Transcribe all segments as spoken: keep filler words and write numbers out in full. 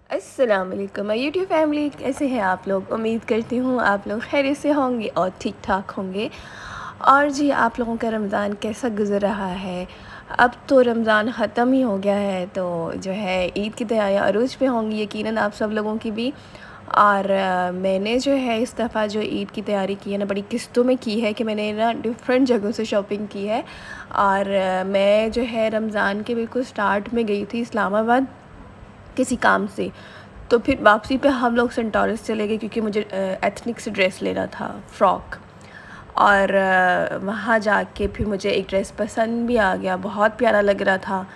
अस्सलाम वालेकुम my YouTube family, कैसे हैं आप लोग। उम्मीद करती हूँ आप लोग खैरियत से होंगे और ठीक ठाक होंगे। और जी, आप लोगों का रमज़ान कैसा गुज़र रहा है। अब तो रमज़ान ख़त्म ही हो गया है, तो जो है ईद की तैयारियाँ अरूज पे होंगी यकीनन आप सब लोगों की भी। और आ, मैंने जो है इस दफ़ा जो ईद की तैयारी की है ना, बड़ी किस्तों में की है कि मैंने ना डिफरेंट जगहों से शॉपिंग की है। और आ, मैं जो है रमज़ान के बिल्कुल स्टार्ट में गई थी इस्लामाबाद किसी काम से। तो फिर वापसी पे हम लोग सेंटोरस चले गए क्योंकि मुझे एथनिक से ड्रेस लेना था, फ़्रॉक। और वहाँ जाके फिर मुझे एक ड्रेस पसंद भी आ गया, बहुत प्यारा लग रहा था।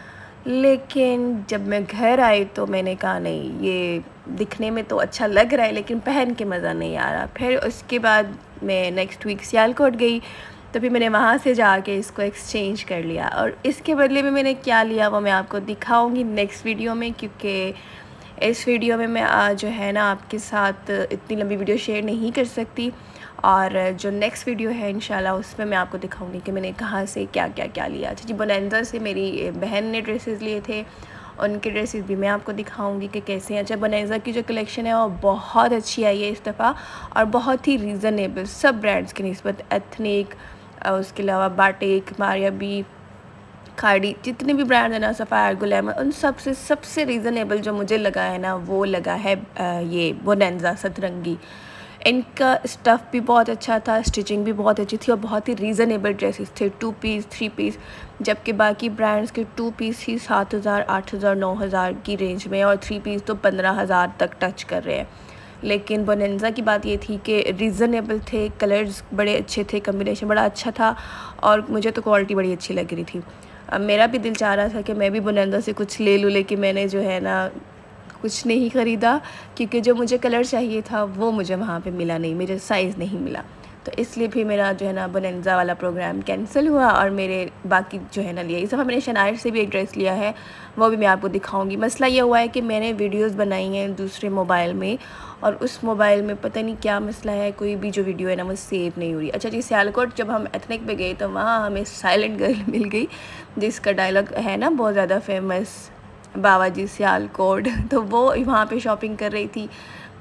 लेकिन जब मैं घर आई तो मैंने कहा नहीं, ये दिखने में तो अच्छा लग रहा है लेकिन पहन के मज़ा नहीं आ रहा। फिर उसके बाद मैं नेक्स्ट वीक सियालकोट गई, तो फिर मैंने वहाँ से जाके इसको एक्सचेंज कर लिया। और इसके बदले में मैंने क्या लिया वो मैं आपको दिखाऊंगी नेक्स्ट वीडियो में, क्योंकि इस वीडियो में मैं आज जो है ना आपके साथ इतनी लंबी वीडियो शेयर नहीं कर सकती। और जो नेक्स्ट वीडियो है इंशाल्लाह उसमें मैं आपको दिखाऊंगी कि मैंने कहाँ से क्या क्या क्या लिया। अच्छा जी, बोनेंजा से मेरी बहन ने ड्रेसेस लिए थे, उनके ड्रेसेस भी मैं आपको दिखाऊंगी कि कैसे हैं। अच्छा, बोनेंजा की जो कलेक्शन है वो बहुत अच्छी आई है इस दफ़ा, और बहुत ही रीज़नेबल सब ब्रांड्स की निस्बत। एथनिक, उसके अलावा बाटिक, मारिया बी, खाड़ी, जितने भी ब्रांड हैं ना, सफ़ायर, गुलैमर, उन सब से सबसे रीज़नेबल जो मुझे लगा है ना वो लगा है ये बोनेंजा सतरंगी। इनका स्टफ़ भी बहुत अच्छा था, स्टिचिंग भी बहुत अच्छी थी और बहुत ही रीज़नेबल ड्रेसेस थे, टू पीस, थ्री पीस। जबकि बाकी ब्रांड्स के टू पीस ही सात हज़ार, आठ हज़ार, नौ हज़ार की रेंज में, और थ्री पीस तो पंद्रह हज़ार तक टच कर रहे हैं। लेकिन बोनेंजा की बात ये थी कि रीज़नेबल थे, कलर्स बड़े अच्छे थे, कम्बिनेशन बड़ा अच्छा था, और मुझे तो क्वालिटी बड़ी अच्छी लग रही थी। अब मेरा भी दिल चाह रहा था कि मैं भी बोनेंजा से कुछ ले लूँ, लेकिन मैंने जो है ना कुछ नहीं ख़रीदा, क्योंकि जो मुझे कलर चाहिए था वो मुझे वहाँ पे मिला नहीं, मेरे साइज़ नहीं मिला। तो इसलिए फिर मेरा जो है ना बोनेंजा वाला प्रोग्राम कैंसिल हुआ, और मेरे बाकी जो है ना लिया। इस दफ़ा मैंने शनायर से भी एक ड्रेस लिया है, वो भी मैं आपको दिखाऊंगी। मसला ये हुआ है कि मैंने वीडियोस बनाई हैं दूसरे मोबाइल में, और उस मोबाइल में पता नहीं क्या मसला है, कोई भी जो वीडियो है ना वो सेव नहीं हो रही। अच्छा जी, सियालकोट जब हम एथनिक पे गए तो वहाँ हमें साइलेंट गर्ल मिल गई, जिसका डायलॉग है ना बहुत ज़्यादा फेमस, बाबा जी सियालकोट। तो वो वहाँ पे शॉपिंग कर रही थी।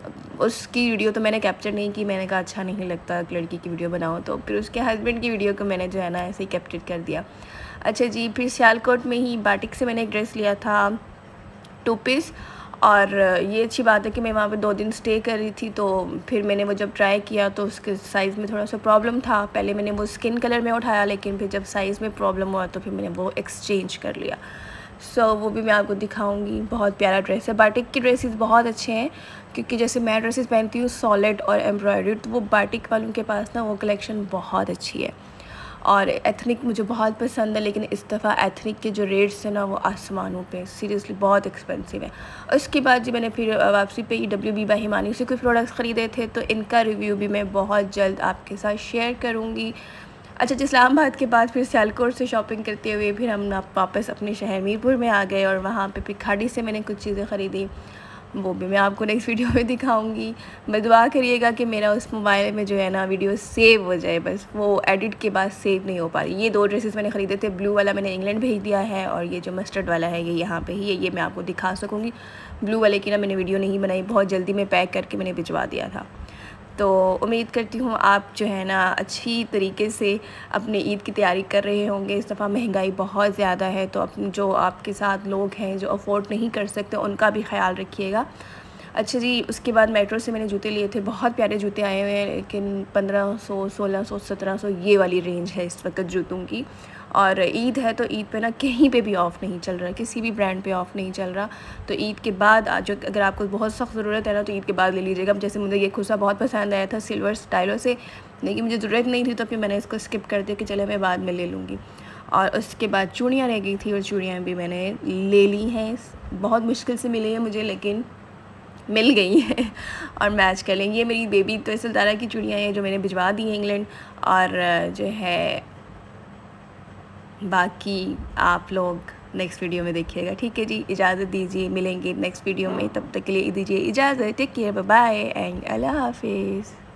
उसकी वीडियो तो मैंने कैप्चर नहीं की, मैंने कहा अच्छा नहीं लगता लड़की की वीडियो बनाओ, तो फिर उसके हस्बैंड की वीडियो को मैंने जो है ना ऐसे ही कैप्चर कर दिया। अच्छा जी, फिर सियालकोट में ही बाटिक से मैंने एक ड्रेस लिया था, टू पीस। और ये अच्छी बात है कि मैं वहाँ पे दो दिन स्टे कर रही थी, तो फिर मैंने वो जब ट्राई किया तो उसके साइज़ में थोड़ा सा प्रॉब्लम था। पहले मैंने वो स्किन कलर में उठाया, लेकिन फिर जब साइज़ में प्रॉब्लम हुआ तो फिर मैंने वो एक्सचेंज कर लिया। सो so, वो भी मैं आपको दिखाऊंगी। बहुत प्यारा ड्रेस है। बाटिक के ड्रेसेस बहुत अच्छे हैं, क्योंकि जैसे मैं ड्रेसेस पहनती हूँ सॉलिड और एम्ब्रॉयडरी, तो वो बाटिक वालों के पास ना वो कलेक्शन बहुत अच्छी है। और एथनिक मुझे बहुत पसंद है, लेकिन इस दफ़ा एथनिक के जो रेट्स हैं ना वो आसमानों पे, सीरियसली बहुत एक्सपेंसिव है। उसके बाद जी मैंने फिर वापसी पे E W B by Himani से कुछ प्रोडक्ट्स ख़रीदे थे, तो इनका रिव्यू भी मैं बहुत जल्द आपके साथ शेयर करूँगी। अच्छा, इस्लामाबाद के बाद फिर सियालकोट से शॉपिंग करते हुए फिर हम वापस अपने शहर मीरपुर में आ गए, और वहाँ पे फिर खाड़ी से मैंने कुछ चीज़ें ख़रीदी, वो भी मैं आपको नेक्स्ट वीडियो में दिखाऊंगी। मैं दुआ करिएगा कि मेरा उस मोबाइल में जो है ना वीडियो सेव हो जाए, बस वो एडिट के बाद सेव नहीं हो पा रही। ये दो ड्रेसेस मैंने ख़रीदे थे, ब्लू वाला मैंने इंग्लैंड भेज दिया है, और ये जो मस्टर्ड वाला है ये यहाँ पे ही है, ये मैं आपको दिखा सकूँगी। ब्लू वाले की ना मैंने वीडियो नहीं बनाई, बहुत जल्दी में पैक करके मैंने भिजवा दिया था। तो उम्मीद करती हूँ आप जो है ना अच्छी तरीके से अपने ईद की तैयारी कर रहे होंगे। इस दफ़ा महंगाई बहुत ज़्यादा है, तो अपने जो आपके साथ लोग हैं जो अफोर्ड नहीं कर सकते उनका भी ख्याल रखिएगा। अच्छा जी, उसके बाद मेट्रो से मैंने जूते लिए थे, बहुत प्यारे जूते आए हुए हैं, लेकिन पंद्रह सौ, सोलह सौ, सत्रह सौ ये वाली रेंज है इस वक्त जूतों की। और ईद है तो ईद पे ना कहीं पे भी ऑफ़ नहीं चल रहा, किसी भी ब्रांड पे ऑफ़ नहीं चल रहा। तो ईद के बाद आज अगर आपको बहुत सख्त ज़रूरत है ना तो ईद के बाद ले लीजिएगा। जैसे मुझे ये खुसा बहुत पसंद आया था सिल्वर स्टाइलों से, लेकिन मुझे ज़रूरत नहीं थी, तो फिर मैंने इसको स्किप कर दिया कि चले मैं बाद में ले लूँगी। और उसके बाद चूड़ियाँ रह गई थी, और चूड़ियाँ भी मैंने ले ली हैं, बहुत मुश्किल से मिली है मुझे, लेकिन मिल गई हैं और मैच कर लेंगे। ये मेरी बेबी तो सिलदारा की चूड़ियाँ हैं जो मैंने भिजवा दी हैं इंग्लैंड। और जो है बाकी आप लोग नेक्स्ट वीडियो में देखिएगा, ठीक है जी। इजाज़त दीजिए, मिलेंगे नेक्स्ट वीडियो में, तब तक के लिए दीजिए इजाज़त। Take care, bye bye and अल्लाह हाफिज़।